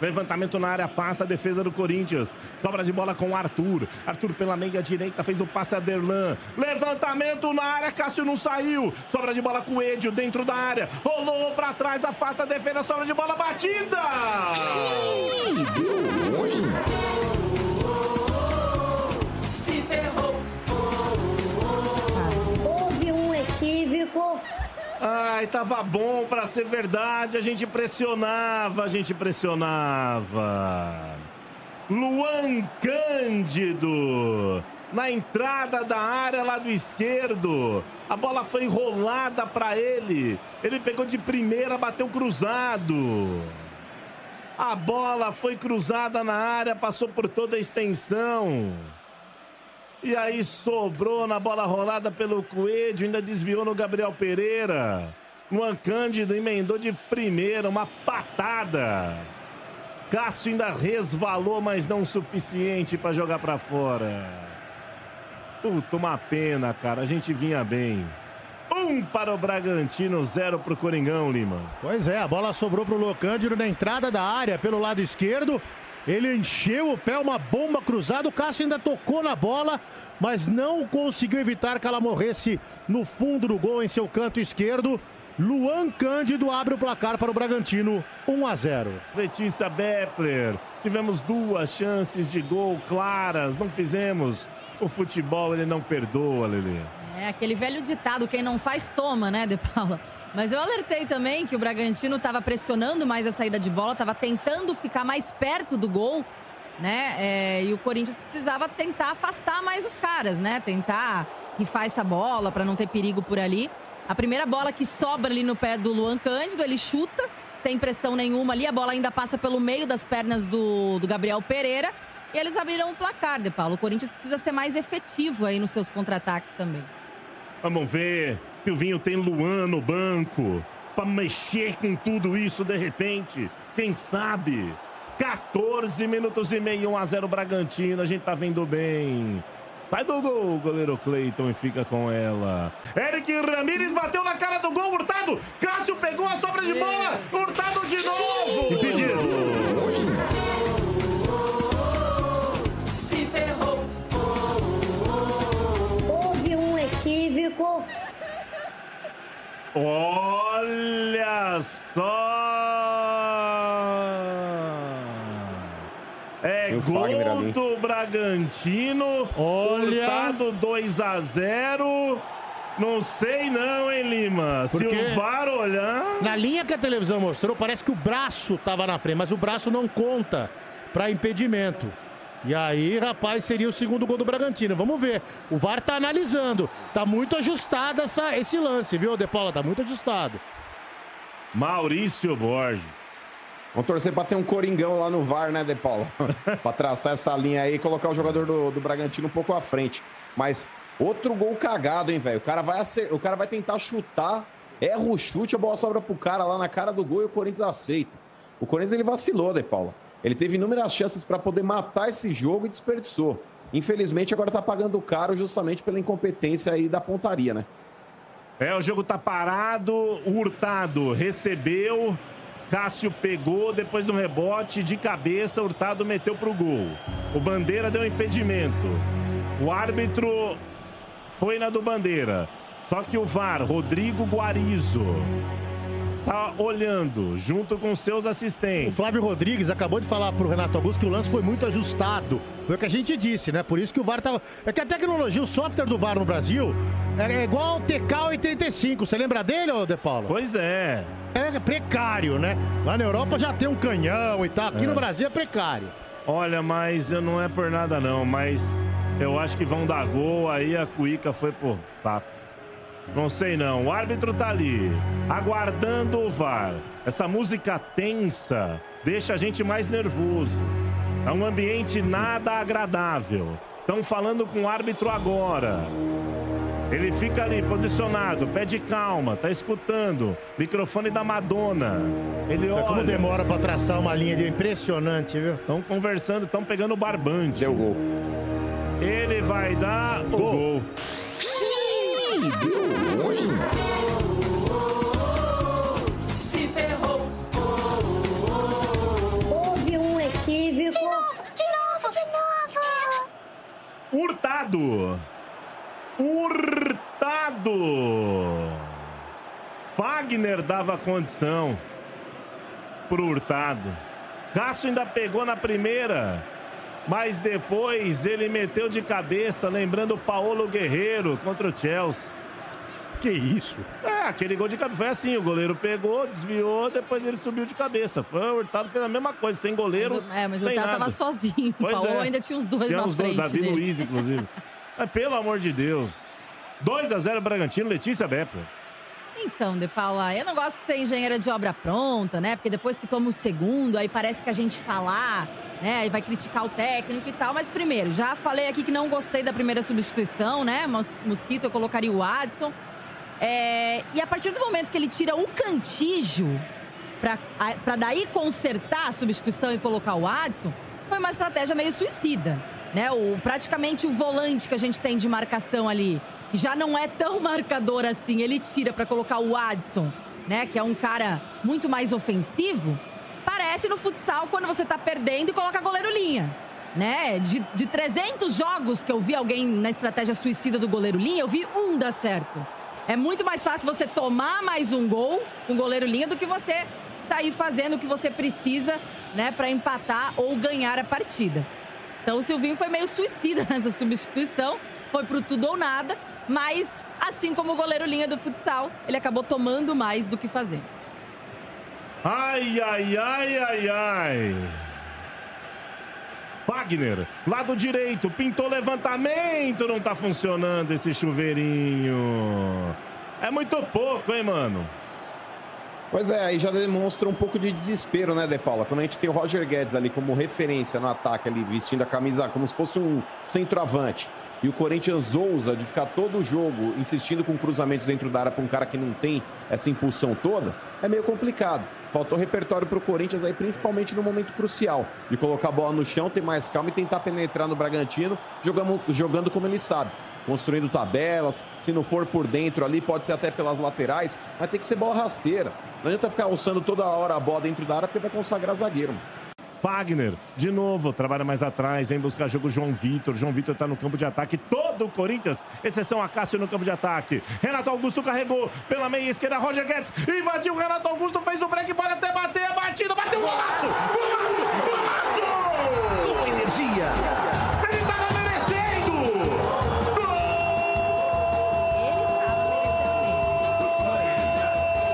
Levantamento na área, passa a defesa do Corinthians. Sobra de bola com o Arthur. Arthur pela meia direita, fez o passe a Derlan. Levantamento na área, Cássio não saiu. Sobra de bola com o Edio dentro da área. Rolou pra trás, afasta a defesa, sobra de bola, batida! Deu ruim. Se ferrou. Houve um equívoco. Ai, tava bom pra ser verdade, a gente pressionava. Luan Cândido, na entrada da área, lado esquerdo. A bola foi enrolada pra ele. Ele pegou de primeira, bateu cruzado. A bola foi cruzada na área, passou por toda a extensão. E aí sobrou na bola rolada pelo Coelho, ainda desviou no Gabriel Pereira. Luan Cândido emendou de primeira, uma patada. Cássio ainda resvalou, mas não o suficiente para jogar para fora. Puta, uma pena, cara, a gente vinha bem. 1 para o Bragantino, 0 para o Coringão, Lima. Pois é, a bola sobrou para o Luan Cândido na entrada da área, pelo lado esquerdo. Ele encheu o pé, uma bomba cruzada, o Cássio ainda tocou na bola, mas não conseguiu evitar que ela morresse no fundo do gol, em seu canto esquerdo. Luan Cândido abre o placar para o Bragantino, 1-0. Letícia Bepler, tivemos 2 chances de gol claras, não fizemos. O futebol, ele não perdoa, Lelê. É aquele velho ditado, quem não faz, toma, né, De Paula? Mas eu alertei também que o Bragantino estava pressionando mais a saída de bola, estava tentando ficar mais perto do gol, né? E o Corinthians precisava tentar afastar mais os caras, né? Tentar rifar essa bola para não ter perigo por ali. A primeira bola que sobra ali no pé do Luan Cândido, ele chuta, sem pressão nenhuma ali, a bola ainda passa pelo meio das pernas do Gabriel Pereira. E eles abriram o placar, De Paulo. O Corinthians precisa ser mais efetivo aí nos seus contra-ataques também. Vamos ver, Silvinho tem Luan no banco para mexer com tudo isso de repente. Quem sabe? 14 minutos e meio, 1-0 Bragantino, a gente tá vendo bem. Sai do gol, goleiro Cleiton e fica com ela. Eric Ramírez bateu na cara do gol, Hurtado. Cássio pegou a sobra de bola. Hurtado de novo. Impedido. Se ferrou. Houve um equívoco. Olha só! É gol do Bragantino. Hurtado 2-0. Não sei não, hein, Lima? Porque se o VAR olhar... Na linha que a televisão mostrou, parece que o braço estava na frente, mas o braço não conta para impedimento. E aí, rapaz, seria o segundo gol do Bragantino. Vamos ver. O VAR tá analisando. Tá muito ajustado esse lance, viu, De Paula? Tá muito ajustado. Maurício Borges. Vamos torcer pra ter um Coringão lá no VAR, né, De Paula? Pra traçar essa linha aí e colocar o jogador do Bragantino um pouco à frente. Mas outro gol cagado, hein, velho? O cara vai tentar chutar, erra o chute, a bola sobra pro cara lá na cara do gol e o Corinthians aceita. O Corinthians, ele vacilou, De Paula. Ele teve inúmeras chances para poder matar esse jogo e desperdiçou. Infelizmente, agora tá pagando caro justamente pela incompetência aí da pontaria, né? O jogo tá parado, o Hurtado recebeu, Cássio pegou, depois do rebote de cabeça, Hurtado meteu pro gol. O Bandeira deu impedimento. O árbitro foi na do Bandeira. Só que o VAR, Rodrigo Guarizo, tá olhando junto com seus assistentes. O Flávio Rodrigues acabou de falar pro Renato Augusto que o lance foi muito ajustado. Foi o que a gente disse, né? Por isso que o VAR tava... É que a tecnologia, o software do VAR no Brasil é igual ao TK85. Você lembra dele, ô De Paulo? Pois é. É precário, né? Lá na Europa já tem um canhão e tal. Aqui no Brasil é precário. Olha, mas não é por nada não, mas eu acho que vão dar gol, aí a Cuíca foi por saco. Não sei não, o árbitro tá ali, aguardando o VAR. Essa música tensa deixa a gente mais nervoso. É um ambiente nada agradável. Estão falando com o árbitro agora. Ele fica ali posicionado, pede calma, tá escutando. Microfone da Madonna. Ele olha. Como demora pra traçar uma linha de impressionante, viu? Estão conversando, estão pegando o barbante. Deu gol. Ele vai dar o gol. Deu ruim. Se ferrou. Houve Hurtado. Fagner dava condição pro Hurtado. Cássio ainda pegou na primeira, mas depois ele meteu de cabeça, lembrando o Paulo Guerreiro contra o Chelsea. Que isso? Aquele gol de cabeça. Foi assim, o goleiro pegou, desviou, depois ele subiu de cabeça. O Hurtado fez a mesma coisa, sem goleiro. Mas o Hurtado tava sozinho. O Paulo ainda tinha os dois na frente. Davi dele. Luiz, inclusive. Mas pelo amor de Deus. 2-0 Bragantino, Letícia Bepler. Então, De Paula, eu não gosto de ser engenheira de obra pronta, né? Porque depois que toma o segundo, aí parece que a gente falar, né? E vai criticar o técnico e tal. Mas primeiro, já falei aqui que não gostei da primeira substituição, né? Mosquito, eu colocaria o Adson. E a partir do momento que ele tira o Cantígio para daí consertar a substituição e colocar o Adson, foi uma estratégia meio suicida, né? Praticamente o volante que a gente tem de marcação ali já não é tão marcador assim, ele tira para colocar o Adson, né? Que é um cara muito mais ofensivo. Parece no futsal quando você tá perdendo e coloca goleiro linha, né? De 300 jogos que eu vi alguém na estratégia suicida do goleiro linha, eu vi um dar certo. É muito mais fácil você tomar mais um gol com goleiro linha do que você sair fazendo o que você precisa, né, para empatar ou ganhar a partida. Então o Silvinho foi meio suicida nessa substituição, foi pro tudo ou nada, mas assim como o goleiro linha do futsal, ele acabou tomando mais do que fazendo. Ai. Wagner, lado direito, pintou levantamento, não tá funcionando esse chuveirinho. É muito pouco, hein, mano? Pois é, aí já demonstra um pouco de desespero, né, De Paula? Quando a gente tem o Roger Guedes ali como referência no ataque, ali vestindo a camisa como se fosse um centroavante, e o Corinthians ousa de ficar todo o jogo insistindo com cruzamentos dentro da área para um cara que não tem essa impulsão toda, é meio complicado. Faltou repertório para o Corinthians aí, principalmente no momento crucial, de colocar a bola no chão, ter mais calma e tentar penetrar no Bragantino, jogando como ele sabe, construindo tabelas, se não for por dentro ali, pode ser até pelas laterais, mas tem que ser bola rasteira. Não adianta ficar alçando toda hora a bola dentro da área, porque vai consagrar zagueiro. Wagner, de novo, trabalha mais atrás, vem buscar jogo João Vitor. João Vitor tá no campo de ataque, todo o Corinthians, exceção a Cássio no campo de ataque. Renato Augusto carregou pela meia esquerda, Roger Guedes invadiu, Renato Augusto fez o break, pode até bater, a batida, bateu, golaço! Golaço! Com energia! Ele tava merecendo! Gol! Ele estava merecendo mesmo.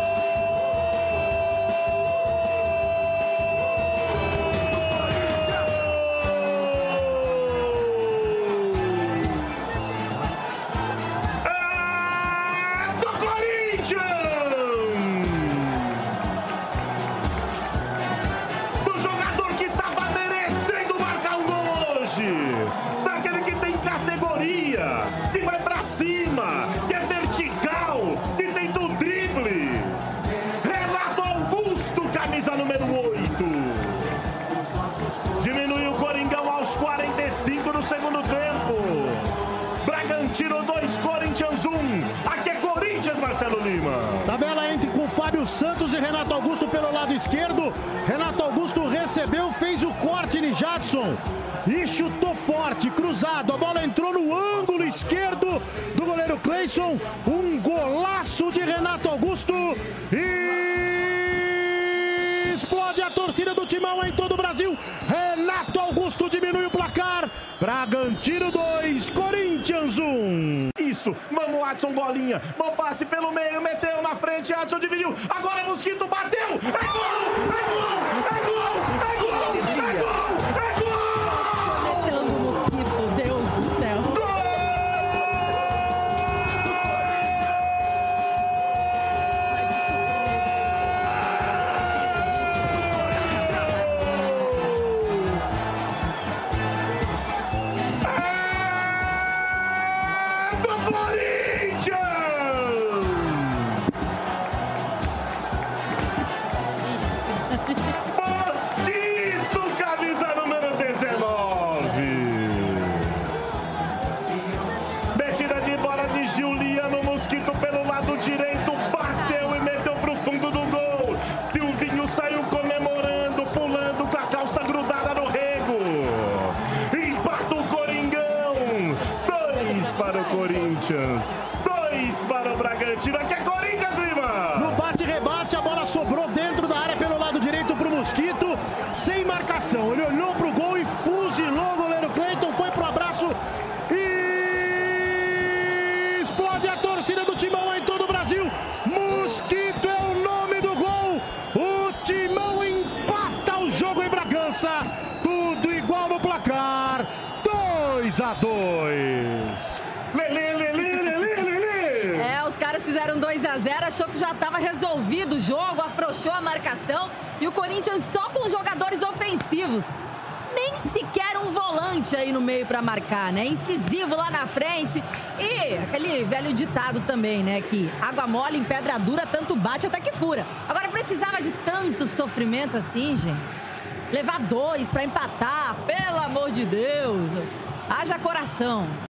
Que vai pra cima, que é vertical, que tenta o drible. Renato Augusto, camisa número 8. Diminuiu o Coringão aos 45 no segundo tempo. Bragantino 2, Corinthians 1. Aqui é Corinthians, Marcelo Lima. Tabela entre com Fábio Santos e Renato Augusto pelo lado esquerdo. Renato Augusto recebeu, fez o corte de Jadson. E chutou forte, cruzado, a bola entrou no ângulo esquerdo do goleiro Cleison, um golaço de Renato Augusto e explode a torcida do Timão em todo o Brasil. Renato Augusto diminui o placar, Bragantino 2, Corinthians 1. Isso, vamos Adson, bolinha, bom passe pelo meio, meteu na frente, Adson dividiu, agora Mosquito bateu, é gol, é gol, é gol, é gol, é gol! Corinthians. 2 para o Bragantino. Aqui é Corinthians, Lima. No bate-rebate, a bola sobrou dentro da área pelo lado direito pro Mosquito, sem marcação. Ele olhou pro gol e fuzilou o goleiro Cleiton, foi pro abraço e explode a torcida do Timão em todo o Brasil. Mosquito é o nome do gol. O Timão empata o jogo em Bragança. Tudo igual no placar. 2-2. Os caras fizeram 2-0, achou que já estava resolvido o jogo, afrouxou a marcação e o Corinthians só com jogadores ofensivos. Nem sequer um volante aí no meio para marcar, né? Incisivo lá na frente. E aquele velho ditado também, né? Que água mole em pedra dura, tanto bate até que fura. Agora precisava de tanto sofrimento assim, gente. Levar 2 para empatar, pelo amor de Deus. Haja coração.